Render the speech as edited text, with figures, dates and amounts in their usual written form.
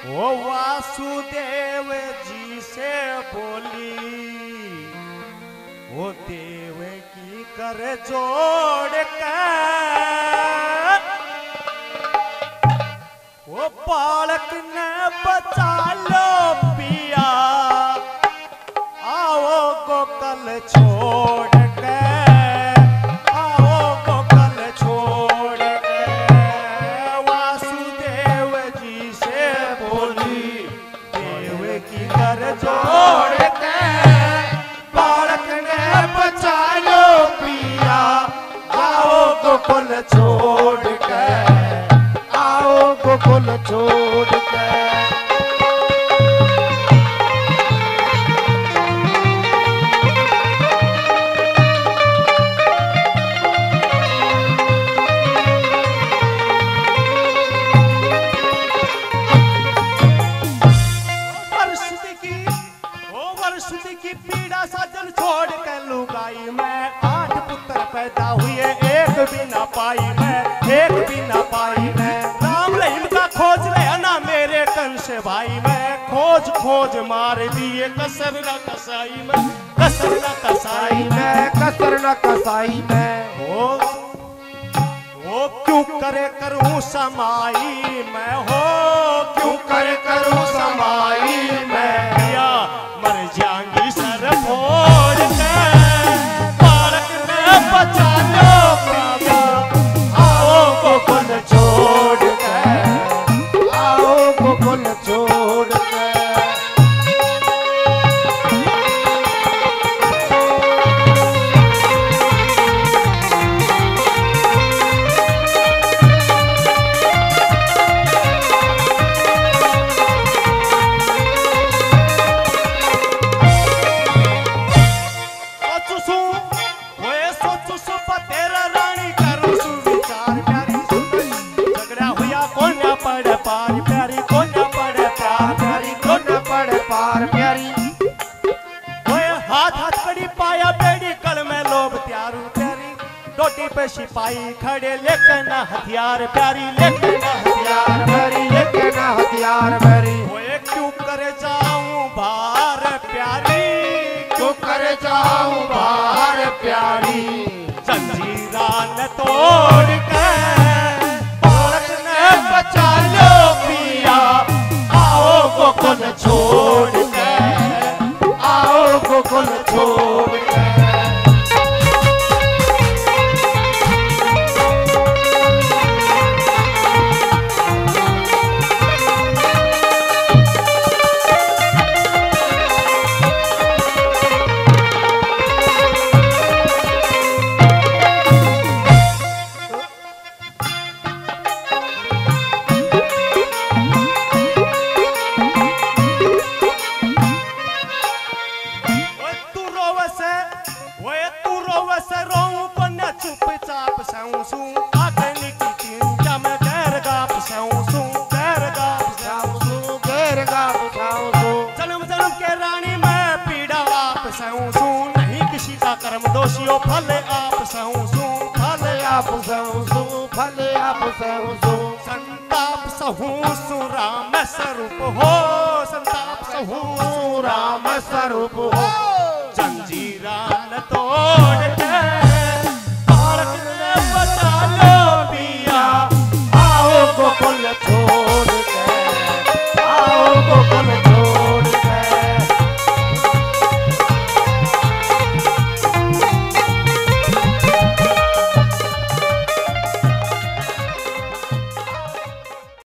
ओ वासुदेव जी से बोली, वो देव की कर जोड़ कर, वो बालक ने बचा लो पिया, आओ गोकल छोड़ के, आओ गोकल छोड़ के। वासुदेव जी से बोली, देव की कर जोड़ के, बालक ने बचा लो पिया, आओ गोकुल छोड़ के, आओ गोकुल छोड़ के। की पीड़ा साजन छोड़ के लुगाई मैं, 8 पुत्र पैदा हुए एक भी ना पाई मैं, एक भी ना पाई मैं। राम रहीम का खोज रहा ना मेरे कंस भाई मैं, खोज खोज मार दिए कसर न कसाई में, कसर न कसाई में, कसर न कसाई में। ओ क्यों करे करूं समाई मैं, हो क्यों करे करूं समाई मैं, या मर जाऊंगी सर फोड़ के, बालक ने बचा लो पिया, आओ गोकुल छोड़ के, आओ गोकुल छोड़ के। डोटी पे सिपाही खड़े लेकर ना हथियार प्यारी, लेकर ना हथियार प्यारी, लेकर ना हथियार प्यारी। ओए क्यों करे जाऊं बाहर प्यारी, क्यों करे जाऊं बाहर प्यारी, जंजीरा न तोड़ के, बालक ने बचा लो पिया, आओ गोकुल छोड़ के, आओ गोकुल छोड़ के। नहीं किसी का कर्म दोषियों, फल आप सहूं, फल आप सहूं, फल आप सहूं। संताप सहूं राम स्वरूप हो, संताप सहूं राम स्वरूप हो, जंजीरा न तोड़ के, बालक ने बचा लो पिया, आओ गोकुल छोड़ के, आओ गोकुल